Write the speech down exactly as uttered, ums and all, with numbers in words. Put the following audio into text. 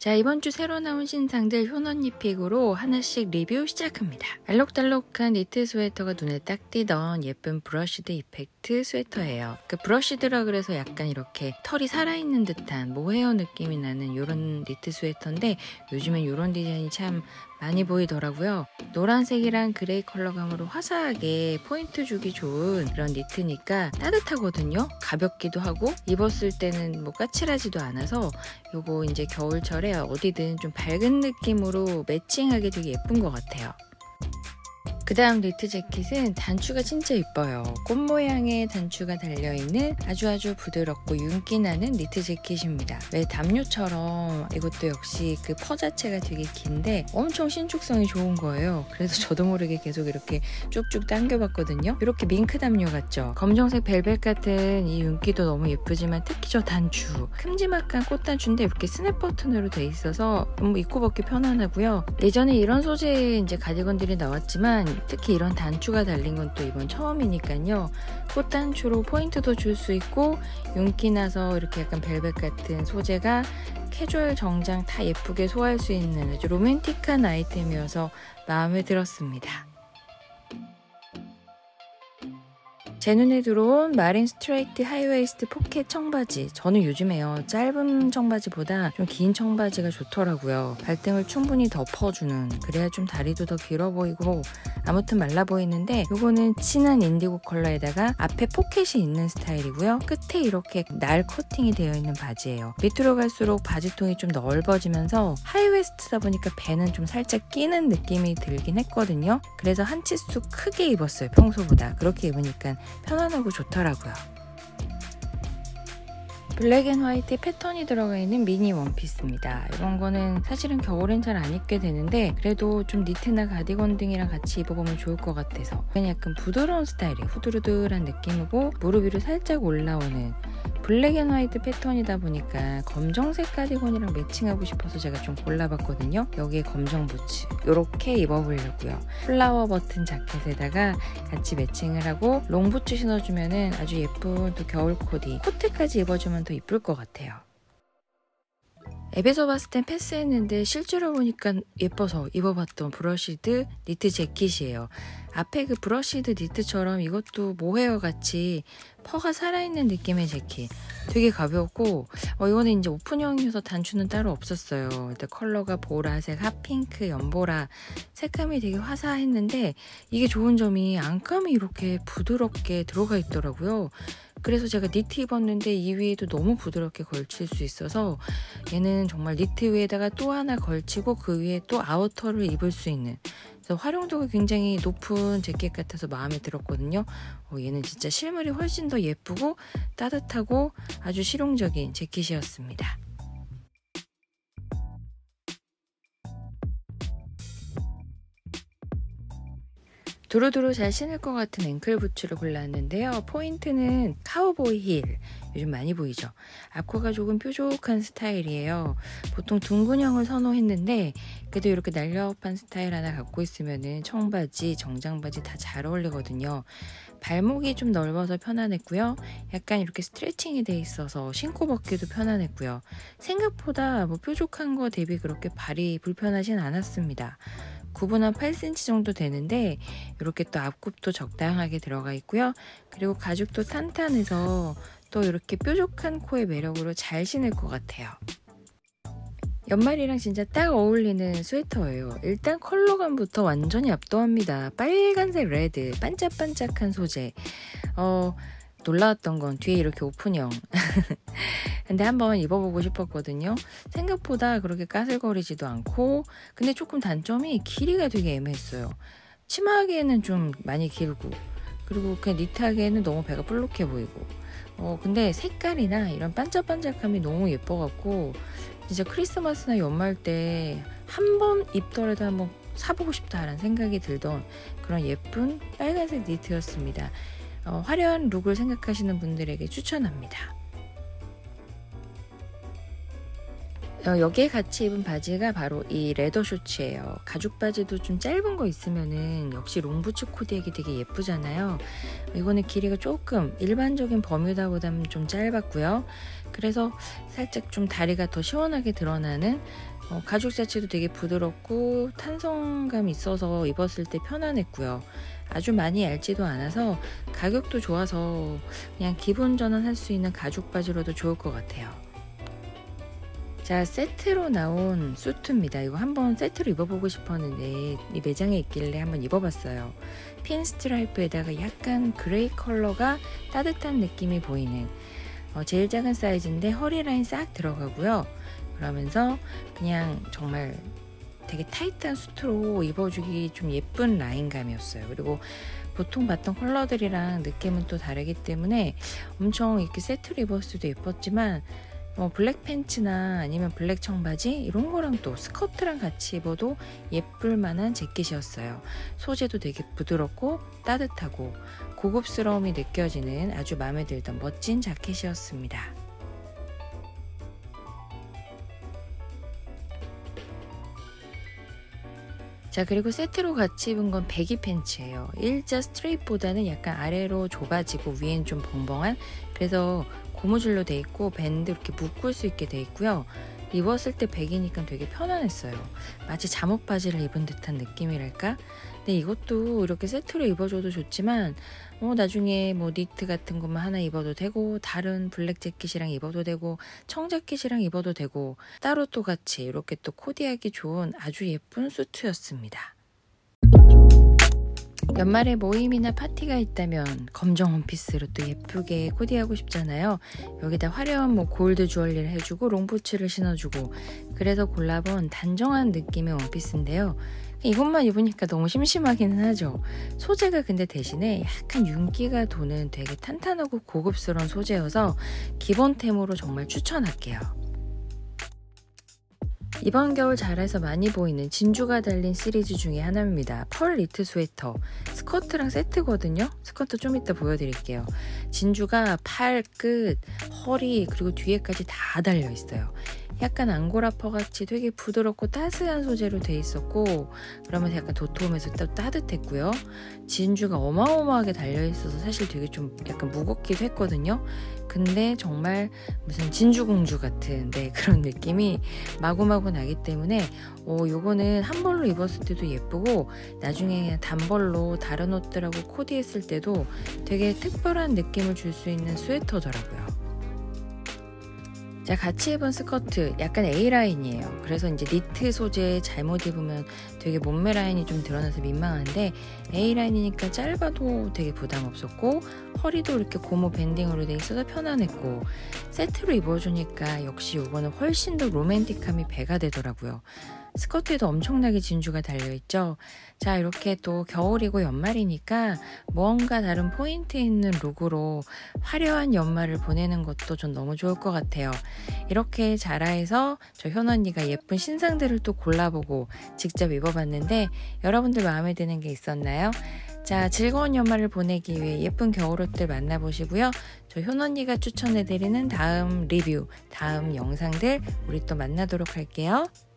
자, 이번 주 새로 나온 신상들 효넌니픽으로 하나씩 리뷰 시작합니다. 알록달록한 니트 스웨터가 눈에 딱 띄던 예쁜 브러쉬드 이펙트 스웨터예요. 그 브러쉬드라 그래서 약간 이렇게 털이 살아있는 듯한 모헤어 느낌이 나는 이런 니트 스웨터인데 요즘엔 이런 디자인이 참 많이 보이더라고요. 노란색이랑 그레이 컬러감으로 화사하게 포인트 주기 좋은 그런 니트니까 따뜻하거든요. 가볍기도 하고 입었을 때는 뭐 까칠하지도 않아서 요거 이제 겨울철에 어디든 좀 밝은 느낌으로 매칭하기 되게 예쁜 것 같아요. 그 다음 니트 재킷은 단추가 진짜 이뻐요. 꽃 모양의 단추가 달려있는 아주 아주 부드럽고 윤기나는 니트 재킷입니다. 왜 담요처럼 이것도 역시 그 퍼 자체가 되게 긴데 엄청 신축성이 좋은 거예요. 그래서 저도 모르게 계속 이렇게 쭉쭉 당겨봤거든요. 이렇게 밍크 담요 같죠? 검정색 벨벳 같은 이 윤기도 너무 예쁘지만 특히 저 단추 큼지막한 꽃단추인데 이렇게 스냅 버튼으로 돼 있어서 너무 입고 벗기 편안하고요. 예전에 이런 소재의 이제 가디건들이 나왔지만 특히 이런 단추가 달린 건 또 이번 처음이니까요. 꽃단추로 포인트도 줄 수 있고 윤기 나서 이렇게 약간 벨벳 같은 소재가 캐주얼 정장 다 예쁘게 소화할 수 있는 아주 로맨틱한 아이템이어서 마음에 들었습니다. 제 눈에 들어온 마린 스트레이트 하이웨이스트 포켓 청바지. 저는 요즘에요 짧은 청바지보다 좀 긴 청바지가 좋더라고요. 발등을 충분히 덮어주는, 그래야 좀 다리도 더 길어 보이고 아무튼 말라 보이는데 요거는 진한 인디고 컬러에다가 앞에 포켓이 있는 스타일이고요. 끝에 이렇게 날 커팅이 되어 있는 바지예요. 밑으로 갈수록 바지통이 좀 넓어지면서 하이웨이스트다 보니까 배는 좀 살짝 끼는 느낌이 들긴 했거든요. 그래서 한 치수 크게 입었어요. 평소보다. 그렇게 입으니까 편안하고 좋더라고요. 블랙 앤 화이트 패턴이 들어가 있는 미니 원피스입니다. 이런 거는 사실은 겨울엔 잘 안 입게 되는데 그래도 좀 니트나 가디건 등이랑 같이 입어보면 좋을 것 같아서 약간 부드러운 스타일이 후드르드한 느낌이고 무릎 위로 살짝 올라오는 블랙 앤 화이트 패턴이다 보니까 검정색 가디건이랑 매칭하고 싶어서 제가 좀 골라봤거든요. 여기에 검정 부츠 이렇게 입어보려고요. 플라워 버튼 자켓에다가 같이 매칭을 하고 롱 부츠 신어주면 아주 예쁜 또 겨울 코디, 코트까지 입어주면 더 이쁠 것 같아요. 앱에서 봤을 땐 패스했는데 실제로 보니까 예뻐서 입어봤던 브러쉬드 니트 재킷이에요. 앞에 그 브러쉬드 니트처럼 이것도 모헤어 같이 퍼가 살아있는 느낌의 재킷. 되게 가볍고 어, 이거는 이제 오픈형이어서 단추는 따로 없었어요. 일단 컬러가 보라색, 핫핑크, 연보라 색감이 되게 화사했는데 이게 좋은 점이 안감이 이렇게 부드럽게 들어가 있더라고요. 그래서 제가 니트 입었는데 이 위에도 너무 부드럽게 걸칠 수 있어서 얘는 정말 니트 위에다가 또 하나 걸치고 그 위에 또 아우터를 입을 수 있는, 그래서 활용도가 굉장히 높은 재킷 같아서 마음에 들었거든요. 어, 얘는 진짜 실물이 훨씬 더 예쁘고 따뜻하고 아주 실용적인 재킷이었습니다. 두루두루 잘 신을 것 같은 앵클 부츠를 골랐는데요. 포인트는 카우보이 힐. 요즘 많이 보이죠? 앞코가 조금 뾰족한 스타일이에요. 보통 둥근형을 선호했는데 그래도 이렇게 날렵한 스타일 하나 갖고 있으면 청바지, 정장바지 다 잘 어울리거든요. 발목이 좀 넓어서 편안했고요. 약간 이렇게 스트레칭이 돼 있어서 신고 벗기도 편안했고요. 생각보다 뭐 뾰족한 거 대비 그렇게 발이 불편하진 않았습니다. 구 분 한 팔 센티미터 정도 되는데 이렇게 또 앞굽도 적당하게 들어가 있고요. 그리고 가죽도 탄탄해서 또 이렇게 뾰족한 코의 매력으로 잘 신을 것 같아요. 연말이랑 진짜 딱 어울리는 스웨터예요. 일단 컬러감부터 완전히 압도합니다. 빨간색 레드, 반짝반짝한 소재. 어... 놀라웠던 건 뒤에 이렇게 오픈형. 근데 한번 입어보고 싶었거든요. 생각보다 그렇게 까슬거리지도 않고 근데 조금 단점이 길이가 되게 애매했어요. 치마하기에는 좀 많이 길고 그리고 그냥 니트하기에는 너무 배가 볼록해 보이고 어 근데 색깔이나 이런 반짝반짝함이 너무 예뻐갖고 진짜 크리스마스나 연말 때 한 번 입더라도 한번 사보고 싶다라는 생각이 들던 그런 예쁜 빨간색 니트였습니다. 어, 화려한 룩을 생각하시는 분들에게 추천합니다. 어, 여기에 같이 입은 바지가 바로 이 레더 셔츠예요. 가죽 바지도 좀 짧은 거 있으면은 역시 롱부츠 코디하기 되게 예쁘잖아요. 이거는 길이가 조금 일반적인 버뮤다보다는 좀 짧았고요. 그래서 살짝 좀 다리가 더 시원하게 드러나는, 어, 가죽 자체도 되게 부드럽고 탄성감 있어서 입었을 때 편안했고요. 아주 많이 얇지도 않아서 가격도 좋아서 그냥 기본 전환할 수 있는 가죽 바지로도 좋을 것 같아요. 자, 세트로 나온 수트입니다. 이거 한번 세트로 입어보고 싶었는데 이 매장에 있길래 한번 입어봤어요. 핀 스트라이프에다가 약간 그레이 컬러가 따뜻한 느낌이 보이는, 어, 제일 작은 사이즈인데 허리 라인 싹 들어가고요. 그러면서 그냥 정말 되게 타이트한 수트로 입어주기 좀 예쁜 라인감이었어요. 그리고 보통 봤던 컬러들이랑 느낌은 또 다르기 때문에 엄청 이렇게 세트로 입었을 때도 예뻤지만, 어, 블랙 팬츠나 아니면 블랙 청바지 이런 거랑 또 스커트랑 같이 입어도 예쁠 만한 재킷이었어요. 소재도 되게 부드럽고 따뜻하고 고급스러움이 느껴지는 아주 마음에 들던 멋진 자켓이었습니다. 자, 그리고 세트로 같이 입은 건 배기 팬츠예요. 일자 스트레이트보다는 약간 아래로 좁아지고 위엔 좀 벙벙한, 그래서 고무줄로 돼 있고 밴드 이렇게 묶을 수 있게 돼 있고요. 입었을 때 배기니까 되게 편안했어요. 마치 잠옷 바지를 입은 듯한 느낌이랄까? 근데 이것도 이렇게 세트로 입어줘도 좋지만, 어, 나중에 뭐 니트 같은 것만 하나 입어도 되고, 다른 블랙 재킷이랑 입어도 되고, 청자켓이랑 입어도 되고, 따로 또 같이 이렇게 또 코디하기 좋은 아주 예쁜 수트였습니다. 연말에 모임이나 파티가 있다면 검정 원피스로 또 예쁘게 코디하고 싶잖아요. 여기다 화려한 뭐 골드 주얼리를 해주고 롱부츠를 신어주고, 그래서 골라본 단정한 느낌의 원피스인데요. 이것만 입으니까 너무 심심하기는 하죠. 소재가 근데 대신에 약간 윤기가 도는 되게 탄탄하고 고급스러운 소재여서 기본템으로 정말 추천할게요. 이번 겨울 자라에서 많이 보이는 진주가 달린 시리즈 중에 하나입니다. 펄 니트 스웨터, 스커트랑 세트거든요. 스커트 좀 이따 보여드릴게요. 진주가 팔, 끝, 허리 그리고 뒤에까지 다 달려 있어요. 약간 앙고라 퍼 같이 되게 부드럽고 따스한 소재로 돼 있었고, 그러면서 약간 도톰해서 또 따뜻했고요. 진주가 어마어마하게 달려 있어서 사실 되게 좀 약간 무겁기도 했거든요. 근데 정말 무슨 진주공주 같은, 네, 그런 느낌이 마구마구 나기 때문에 어, 요거는 한 벌로 입었을 때도 예쁘고 나중에 단벌로 다른 옷들하고 코디했을 때도 되게 특별한 느낌을 줄 수 있는 스웨터더라고요. 자, 같이 입은 스커트 약간 A라인이에요. 그래서 이제 니트 소재 잘못 입으면 되게 몸매 라인이 좀 드러나서 민망한데, A라인이니까 짧아도 되게 부담 없었고 허리도 이렇게 고무 밴딩으로 돼 있어서 편안했고, 세트로 입어주니까 역시 이거는 훨씬 더 로맨틱함이 배가 되더라고요. 스커트에도 엄청나게 진주가 달려있죠. 자, 이렇게 또 겨울이고 연말이니까 무언가 다른 포인트 있는 룩으로 화려한 연말을 보내는 것도 전 너무 좋을 것 같아요. 이렇게 자라에서 저 현언니가 예쁜 신상들을 또 골라보고 직접 입어봤는데 여러분들 마음에 드는 게 있었나요? 자, 즐거운 연말을 보내기 위해 예쁜 겨울옷들 만나보시고요. 저 현언니가 추천해드리는 다음 리뷰, 다음 영상들 우리 또 만나도록 할게요.